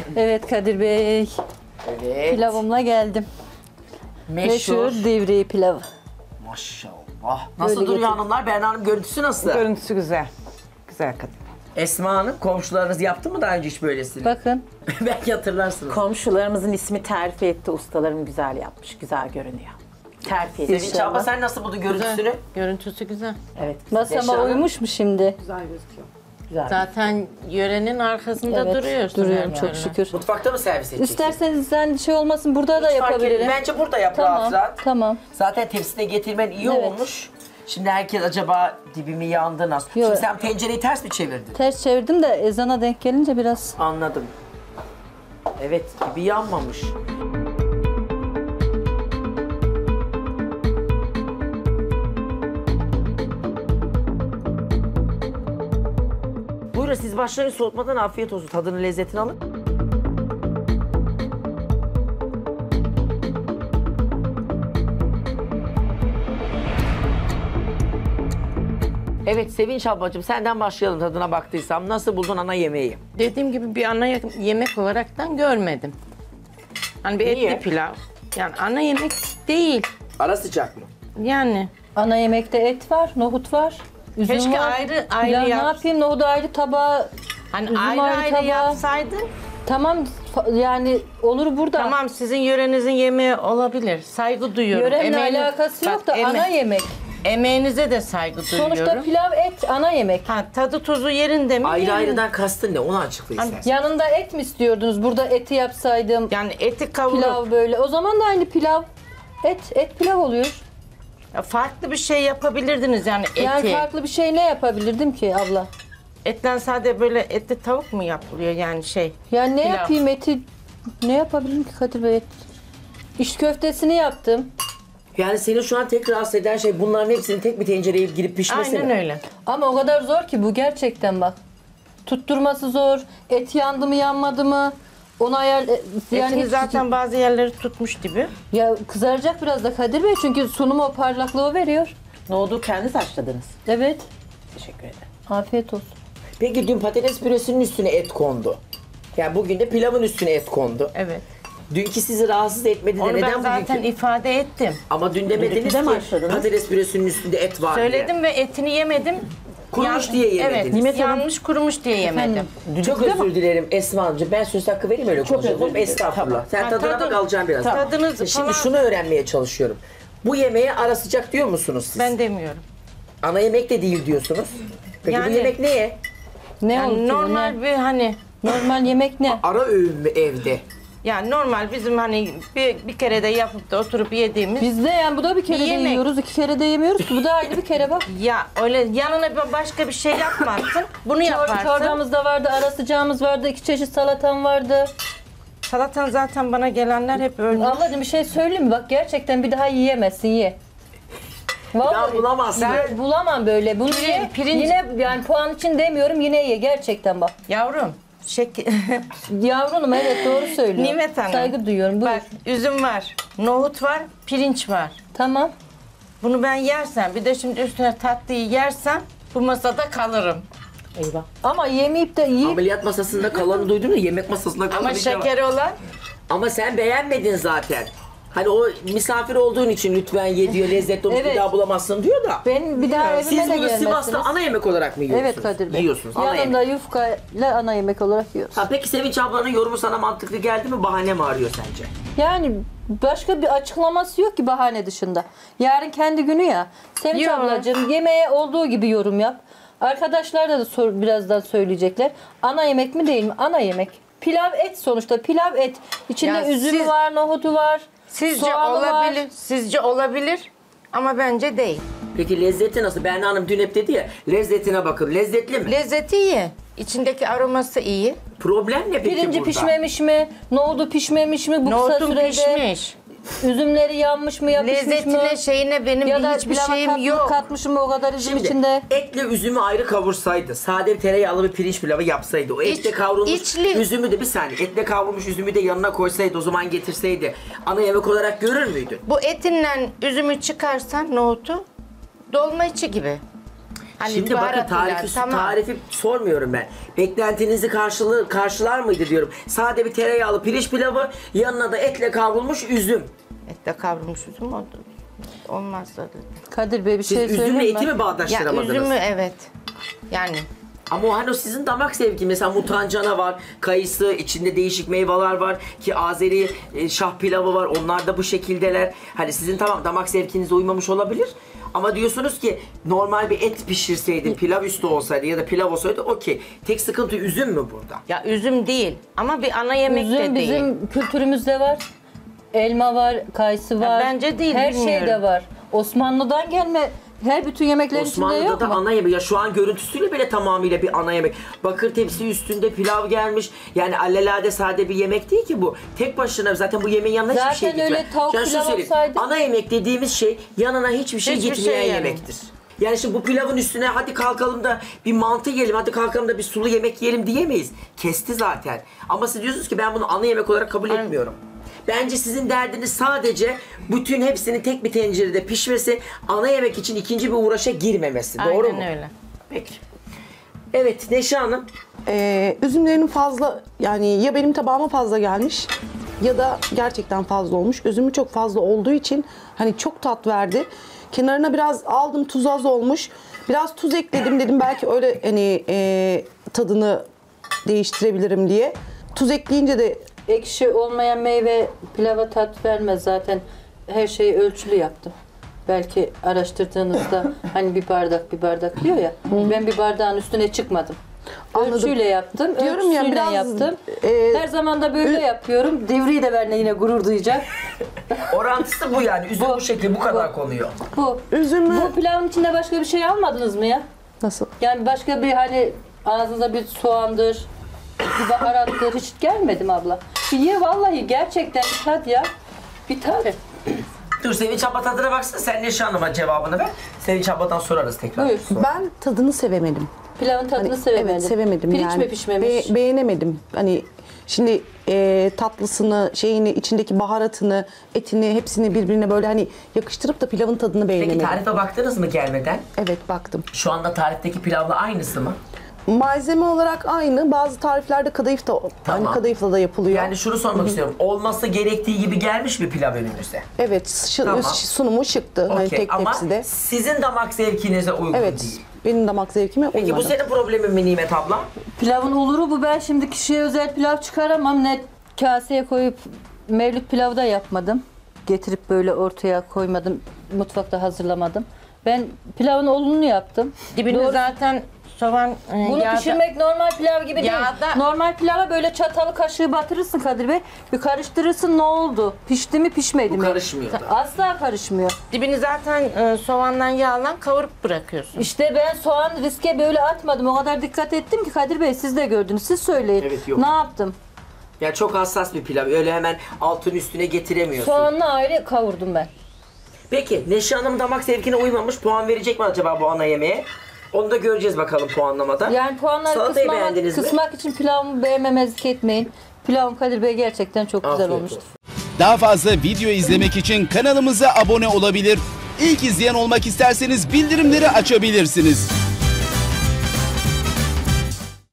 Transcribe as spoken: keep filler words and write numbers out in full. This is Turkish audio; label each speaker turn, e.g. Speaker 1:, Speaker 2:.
Speaker 1: Evet Kadir Bey.
Speaker 2: Evet.
Speaker 1: Pilavımla geldim.
Speaker 2: Meşhur.
Speaker 1: Meşhur divriği pilavı.
Speaker 2: Maşallah. Nasıl
Speaker 1: Böyle
Speaker 2: duruyor
Speaker 1: getir.
Speaker 2: hanımlar? Berna Hanım görüntüsü nasıl?
Speaker 3: Görüntüsü güzel. Güzel kadın.
Speaker 2: Esma Hanım komşularınız yaptı mı daha önce hiç böylesini?
Speaker 1: Bakın.
Speaker 2: Belki hatırlarsınız.
Speaker 4: Komşularımızın ismi terfi etti. Ustalarım güzel yapmış. Güzel görünüyor. Terfi etti.
Speaker 2: Sevinç abla sen nasıl buldun görüntüsünü?
Speaker 5: Görüntüsü güzel.
Speaker 4: Evet.
Speaker 1: Masama
Speaker 2: Yaşar Hanım.
Speaker 1: uymuş mu şimdi?
Speaker 4: Güzel gözüküyor. Güzel.
Speaker 5: Zaten yörenin arkasında
Speaker 1: Evet,
Speaker 5: duruyorsun.
Speaker 1: duruyorum
Speaker 5: her
Speaker 1: çok
Speaker 5: yerde.
Speaker 1: şükür.
Speaker 2: Mutfakta mı servis edeceksin?
Speaker 1: İsterseniz sen şey olmasın burada da
Speaker 2: Hiç fark
Speaker 1: yapabilirim.
Speaker 2: etmez. Bence burada yap
Speaker 1: Tamam,
Speaker 2: rahat rahat.
Speaker 1: tamam.
Speaker 2: Zaten tepside getirmen iyi
Speaker 1: Evet.
Speaker 2: olmuş. Şimdi herkes acaba dibimi yandı nasıl?
Speaker 1: Yok.
Speaker 2: Şimdi sen tencereyi ters mi çevirdin?
Speaker 1: Ters çevirdim de ezana denk gelince biraz.
Speaker 2: Anladım. Evet, dibi yanmamış. Buyurun siz başlayın soğutmadan afiyet olsun. Tadını lezzetini alın. Evet Sevinç ablacığım senden başlayalım tadına baktıysam. Nasıl buldun ana yemeği?
Speaker 5: Dediğim gibi bir ana ye- yemek olaraktan görmedim. Hani bir
Speaker 2: Niye?
Speaker 5: etli pilav. Yani ana yemek değil.
Speaker 2: Ara sıcak mı?
Speaker 5: Yani
Speaker 1: Ana yemekte et var, nohut var, üzüm
Speaker 5: Keşke
Speaker 1: var.
Speaker 5: ayrı ayrı
Speaker 1: Ya ne
Speaker 5: yap-
Speaker 1: yapayım nohudu ayrı tabağa.
Speaker 5: hani
Speaker 1: Üzüm
Speaker 5: ayrı
Speaker 1: ayrı
Speaker 5: ayrı
Speaker 1: tabağı.
Speaker 5: yapsaydın.
Speaker 1: Tamam fa- yani olur burada.
Speaker 5: Tamam sizin yörenizin yemeği olabilir. Saygı duyuyorum.
Speaker 1: Yöremle
Speaker 5: Emeğini-
Speaker 1: alakası
Speaker 5: Bak,
Speaker 1: yok da
Speaker 5: eme-
Speaker 1: ana yemek.
Speaker 5: Emeğinize de saygı duyuyorum.
Speaker 1: Sonuçta pilav et ana yemek.
Speaker 5: Ha, tadı tuzu yerinde mi?
Speaker 2: Ayrı
Speaker 5: Yerinde.
Speaker 2: ayrıdan kastın ne? Onu açıkla
Speaker 5: Hani
Speaker 2: istersen.
Speaker 1: Yanında et mi istiyordunuz? Burada eti yapsaydım.
Speaker 5: Yani eti kavurup
Speaker 1: Pilav böyle. O zaman da aynı pilav. Et, et pilav oluyor.
Speaker 5: ya farklı bir şey yapabilirdiniz yani eti.
Speaker 1: Yani farklı bir şey ne yapabilirdim ki abla?
Speaker 5: Etten sade böyle etli tavuk mu yapılıyor yani şey?
Speaker 1: Yani ne
Speaker 5: Pilav.
Speaker 1: yapayım eti? Ne yapabilirim ki Kadir Bey? İş köftesini yaptım.
Speaker 2: Yani seni şu an tek rahatsız eden şey bunların hepsinin tek bir tencereye girip pişmesi
Speaker 5: Aynen
Speaker 2: mi?
Speaker 5: öyle.
Speaker 1: Ama o kadar zor ki bu gerçekten bak. Tutturması zor. Et yandı mı yanmadı mı? Onu ayar... Yani
Speaker 5: Etini
Speaker 1: hiç-
Speaker 5: zaten bazı yerleri tutmuş gibi.
Speaker 1: Ya kızaracak biraz da Kadir Bey çünkü sunumu o parlaklığı veriyor.
Speaker 4: Nohudu kendiniz haşladınız.
Speaker 1: Evet.
Speaker 4: Teşekkür ederim.
Speaker 1: Afiyet olsun.
Speaker 2: Peki dün patates püresinin üstüne et kondu. Yani bugün de pilavın üstüne et kondu.
Speaker 5: Evet.
Speaker 2: Dünkü sizi rahatsız etmedi de
Speaker 5: Onu
Speaker 2: neden
Speaker 5: ben zaten
Speaker 2: bugünkü?
Speaker 5: ifade ettim.
Speaker 2: Ama dün demediniz
Speaker 4: de mi
Speaker 2: ki
Speaker 4: haşladınız?
Speaker 2: patates püresinin üstünde et var diye.
Speaker 5: Söyledim ve etini yemedim.
Speaker 2: Kurumuş
Speaker 5: Yan-
Speaker 2: diye yemediniz.
Speaker 5: Evet,
Speaker 2: Nimet
Speaker 4: Hanım-
Speaker 5: yanmış kurumuş diye yemedim.
Speaker 2: Çok özür dilerim Esma Hanımcığım. Ben söz hakkı vereyim öyle konuşalım.
Speaker 4: özür dilerim.
Speaker 2: Estağfurullah. Sen
Speaker 5: Ha,
Speaker 2: tadına
Speaker 5: tadı-
Speaker 2: bak alacağım biraz.
Speaker 5: Tadınız
Speaker 2: Şimdi
Speaker 5: falan-
Speaker 2: şunu öğrenmeye çalışıyorum. Bu yemeğe ara sıcak diyor musunuz siz?
Speaker 5: Ben demiyorum.
Speaker 2: Ana yemek de değil diyorsunuz. Peki bu
Speaker 5: Yani-
Speaker 2: yemek neye?
Speaker 1: Ne
Speaker 5: Yani
Speaker 1: oldu?
Speaker 5: normal
Speaker 1: Ne?
Speaker 5: bir hani
Speaker 1: Normal yemek ne?
Speaker 2: Ara öğün mü evde?
Speaker 5: yani normal bizim hani bir, bir kere de yapıp da oturup yediğimiz
Speaker 1: Biz de yani bu da bir kere
Speaker 5: Bir
Speaker 1: de
Speaker 5: yemek.
Speaker 1: yiyoruz, iki kere de yemiyoruz ki. Bu da ayrı bir kere bak.
Speaker 5: ya öyle yanına bir başka bir şey yapmazsın. Bunu
Speaker 1: Çor-
Speaker 5: yaparsın.
Speaker 1: Çorbamız da vardı, ara sıcağımız vardı, iki çeşit salatam vardı.
Speaker 5: Salatan zaten bana gelenler hep ölmüş.
Speaker 1: Ablacığım bir şey söyleyeyim mi? Bak gerçekten bir daha yiyemezsin, ye.
Speaker 2: Daha bulamazsın.
Speaker 1: Ben bulamam böyle. Bunu
Speaker 5: Pirinç-
Speaker 1: ye.
Speaker 5: pirinç-
Speaker 1: Yine yani puan için demiyorum, yine ye gerçekten bak.
Speaker 5: Yavrum şek
Speaker 1: Yavrunum evet doğru söylüyor.
Speaker 5: Nimet Hanım.
Speaker 1: Saygı duyuyorum. Buyur.
Speaker 5: Bak üzüm var, nohut var, pirinç var.
Speaker 1: Tamam.
Speaker 5: Bunu ben yersem bir de şimdi üstüne tatlıyı yersem bu masada kalırım.
Speaker 4: Eyvah.
Speaker 1: Ama yemeyip de yiyip
Speaker 2: Ameliyat masasında kalanı duydun mu? Yemek masasında kalanı
Speaker 5: Ama
Speaker 2: bir şey var.
Speaker 5: şekeri olan
Speaker 2: Ama sen beğenmedin zaten. Hani o misafir olduğun için lütfen ye diyor, lezzetli olmuş
Speaker 1: Evet.
Speaker 2: bir daha bulamazsın diyor da.
Speaker 1: ben bir daha evime
Speaker 2: Siz
Speaker 1: de
Speaker 2: bunu
Speaker 1: gelmezsiniz.
Speaker 2: Sivas'ta ana yemek olarak mı yiyorsunuz?
Speaker 1: Evet Kadir Bey.
Speaker 2: Yiyorsunuz ana
Speaker 1: Yanında
Speaker 2: yemek.
Speaker 1: yufka ile ana yemek olarak yiyoruz.
Speaker 2: Ha, peki Sevinç ablanın yorumu sana mantıklı geldi mi? Bahane mi arıyor sence?
Speaker 1: Yani başka bir açıklaması yok ki bahane dışında. Yarın kendi günü ya. Sevinç
Speaker 5: Yok.
Speaker 1: ablacığım yemeğe olduğu gibi yorum yap. Arkadaşlar da, da sor, birazdan söyleyecekler. Ana yemek mi değil mi? Ana yemek. Pilav et sonuçta. Pilav et. İçinde
Speaker 5: Ya
Speaker 1: üzümü
Speaker 5: siz-
Speaker 1: var, nohutu var.
Speaker 5: sizce
Speaker 1: soğanı
Speaker 5: olabilir,
Speaker 1: var.
Speaker 5: sizce olabilir ama bence değil.
Speaker 2: Peki lezzeti nasıl? Berna Hanım dün hep dedi ya, lezzetine bakın. Lezzetli mi?
Speaker 5: Lezzeti iyi, içindeki aroması iyi.
Speaker 2: Problem ne peki
Speaker 1: Pirinci
Speaker 2: burada?
Speaker 1: pişmemiş mi? Nohudu pişmemiş mi bu kısa
Speaker 5: Nohutum
Speaker 1: sürede?
Speaker 5: pişmiş.
Speaker 1: Üzümleri yanmış mı, yapışmış
Speaker 5: Lezzetine
Speaker 1: mı?
Speaker 5: şeyine benim
Speaker 1: Ya da
Speaker 5: hiçbir
Speaker 1: pilava
Speaker 5: şeyim
Speaker 1: kat-
Speaker 5: yok.
Speaker 1: katmışım o kadar üzüm
Speaker 2: Şimdi
Speaker 1: içinde.
Speaker 2: etle üzümü ayrı kavursaydı, sade bir tereyağlı bir pirinç pilavı yapsaydı, o etle
Speaker 5: İç-
Speaker 2: kavrulmuş
Speaker 5: içli-
Speaker 2: üzümü de bir saniye, etle kavrulmuş üzümü de yanına koysaydı, o zaman getirseydi, ana yemek olarak görür müydün?
Speaker 5: Bu etinden üzümü çıkarsan nohutu dolma içi gibi. Hani
Speaker 2: Şimdi bakın
Speaker 5: baharatıyla,
Speaker 2: tarifi,
Speaker 5: tamam.
Speaker 2: tarifi sormuyorum ben. Beklentinizi karşılı, karşılar mıydı diyorum. Sade bir tereyağlı pirinç pilavı, yanına da etle kavrulmuş üzüm.
Speaker 5: Etle kavrulmuş üzüm oldu. Olmaz zaten.
Speaker 1: Kadir Bey bir
Speaker 2: Siz
Speaker 1: şey
Speaker 2: üzümle
Speaker 1: söyleyeyim
Speaker 2: eti
Speaker 1: mi?
Speaker 2: mi
Speaker 5: Ya
Speaker 2: bağdaştıramadınız?
Speaker 5: üzümü evet. Yani
Speaker 2: Ama o hani o sizin damak zevki. Mesela mutancana var, kayısı, içinde değişik meyveler var ki Azeri e, şah pilavı var. Onlar da bu şekildeler. Hani sizin tamam damak zevkinize uymamış olabilir. Ama diyorsunuz ki normal bir et pişirseydin, pilav üstü olsaydı ya da pilav olsaydı okey. Tek sıkıntı üzüm mü burada?
Speaker 5: ya üzüm değil ama bir ana yemek de
Speaker 1: Üzüm
Speaker 5: değil.
Speaker 1: bizim kültürümüzde var. Elma var, kayısı var.
Speaker 5: bence değil,
Speaker 1: Her
Speaker 5: bilmiyorum.
Speaker 1: şey de var. Osmanlı'dan gelme her bütün yemeklerin içinde
Speaker 2: Osmanlı'da
Speaker 1: yok
Speaker 2: da
Speaker 1: mu?
Speaker 2: ana yemek. Ya şu an görüntüsüyle bile tamamıyla bir ana yemek. Bakır tepsi üstünde pilav gelmiş. Yani alelade sade bir yemek değil ki bu. Tek başına zaten bu yemeğin yanına hiçbir şey
Speaker 1: Zaten
Speaker 2: gitmez.
Speaker 1: öyle tavuk
Speaker 2: Yani şunu
Speaker 1: pilav
Speaker 2: söyleyeyim,
Speaker 1: olsaydı-
Speaker 2: ana yemek dediğimiz şey yanına hiçbir şey
Speaker 5: Hiçbir
Speaker 2: gitmeyen
Speaker 5: şey yani.
Speaker 2: yemektir. Yani şimdi bu pilavın üstüne hadi kalkalım da bir mantı yiyelim, hadi kalkalım da bir sulu yemek yiyelim diyemeyiz. Kesti zaten. Ama siz diyorsunuz ki ben bunu ana yemek olarak kabul etmiyorum. Bence sizin derdiniz sadece bütün hepsinin tek bir tencerede pişmesi, ana yemek için ikinci bir uğraşa girmemesi. Doğru
Speaker 5: Aynen
Speaker 2: mu?
Speaker 5: öyle.
Speaker 2: Peki. Evet Neşe Hanım.
Speaker 6: Ee, üzümlerinin fazla yani ya benim tabağıma fazla gelmiş ya da gerçekten fazla olmuş. Üzümü çok fazla olduğu için hani çok tat verdi. Kenarına biraz aldım, tuz az olmuş. Biraz tuz ekledim, dedim belki öyle hani e, tadını değiştirebilirim diye. Tuz ekleyince de
Speaker 1: Ekşi olmayan meyve pilava tat vermez zaten. Her şeyi ölçülü yaptım. Belki araştırdığınızda hani bir bardak bir bardak diyor ya. Ben bir bardağın üstüne çıkmadım.
Speaker 6: Anladım.
Speaker 1: Ölçüyle yaptım.
Speaker 6: Diyorum ya,
Speaker 1: ölçüsüyle
Speaker 6: biraz,
Speaker 1: yaptım.
Speaker 6: e,
Speaker 1: Her zaman da böyle yapıyorum. Divri de benimle yine gurur duyacak.
Speaker 2: Orantısı bu yani. Üzüm bu,
Speaker 1: Bu.
Speaker 2: şekilde bu kadar konuyor.
Speaker 1: Bu.
Speaker 6: üzümü
Speaker 1: Bu pilavın içinde başka bir şey almadınız mı ya?
Speaker 6: nasıl?
Speaker 1: Yani başka bir hani ağzınıza bir soğandır, bir baharattır hiç gelmedi mi abla? Bir ye vallahi gerçekten bir tat ya. Bir tat.
Speaker 2: Dur Sevinç abla tadına baksana, sen Neşe Hanım'a cevabını ver. Sevinç abladan sorarız tekrar.
Speaker 1: Buyur.
Speaker 2: Sonra.
Speaker 6: Ben tadını sevemedim.
Speaker 1: Pilavın tadını
Speaker 6: Hani,
Speaker 1: sevemedim.
Speaker 6: Evet, sevemedim
Speaker 1: Pirinç
Speaker 6: yani.
Speaker 1: mi pişmemiş?
Speaker 6: Be- beğenemedim. Hani şimdi e, tatlısını, şeyini, içindeki baharatını, etini hepsini birbirine böyle hani yakıştırıp da pilavın tadını
Speaker 2: Peki
Speaker 6: beğenemedim.
Speaker 2: tarife baktınız mı gelmeden?
Speaker 6: Evet, baktım.
Speaker 2: Şu anda tarifteki pilavla aynısı mı?
Speaker 6: Malzeme olarak aynı. Bazı tariflerde kadayıf da
Speaker 2: Tamam.
Speaker 6: hani kadayıfla da yapılıyor.
Speaker 2: Yani şunu sormak istiyorum. Olması gerektiği gibi gelmiş mi pilav önümüze?
Speaker 6: Evet, şı-
Speaker 2: Tamam.
Speaker 6: sunumu şıktı hani
Speaker 2: Okey
Speaker 6: tek
Speaker 2: ama
Speaker 6: tepside.
Speaker 2: sizin damak zevkinize uygun
Speaker 6: Evet,
Speaker 2: değil.
Speaker 6: benim damak zevkime
Speaker 2: Peki
Speaker 6: uymadı.
Speaker 2: bu senin problemin mi Nimet abla?
Speaker 1: Pilavın oluru bu. Ben şimdi kişiye özel pilav çıkaramam. Ne kaseye koyup mevlüt pilavı da yapmadım. Getirip böyle ortaya koymadım. Mutfakta hazırlamadım. Ben pilavın olunu yaptım.
Speaker 5: Dibini
Speaker 1: Doğru.
Speaker 5: zaten soğan e,
Speaker 1: Bunu
Speaker 5: yağda-
Speaker 1: pişirmek normal pilav gibi değil.
Speaker 5: Yağda-
Speaker 1: Normal pilava böyle çatalı kaşığı batırırsın Kadir Bey. Bir karıştırırsın, ne oldu? Pişti mi pişmedi
Speaker 2: Bu
Speaker 1: mi?
Speaker 2: karışmıyor da.
Speaker 1: Asla karışmıyor.
Speaker 5: Dibini zaten e, soğandan yağlan kavurup bırakıyorsun.
Speaker 1: İşte ben soğan riske böyle atmadım. O kadar dikkat ettim ki Kadir Bey siz de gördünüz. Siz söyleyin.
Speaker 2: Evet, yok.
Speaker 1: Ne yaptım?
Speaker 2: Yani çok hassas bir pilav. Öyle hemen altın üstüne getiremiyorsun.
Speaker 1: Soğanla ayrı kavurdum ben.
Speaker 2: Peki Neşe Hanım damak zevkine uymamış. Puan verecek mi acaba bu ana yemeğe? Onu da göreceğiz bakalım puanlamada.
Speaker 1: Yani puanları
Speaker 2: Salatayı
Speaker 1: kısmak,
Speaker 2: beğendiniz mi?
Speaker 1: kısmak için pilavımı beğenmemezlik etmeyin. Pilavım Kadir Bey gerçekten çok güzel
Speaker 2: Afiyet
Speaker 1: olmuş.
Speaker 2: olsun.
Speaker 7: Daha fazla video izlemek için kanalımıza abone olabilir. İlk izleyen olmak isterseniz bildirimleri açabilirsiniz.